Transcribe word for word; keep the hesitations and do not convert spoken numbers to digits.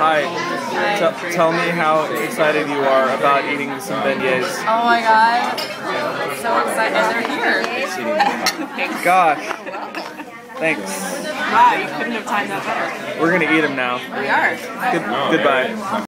Hi. Hi. T tell me how excited you are about eating some beignets. Oh my god. So excited. And they're here. Gosh. Thanks. Wow, you couldn't have timed that better. We're gonna eat them now. We are. Good, goodbye.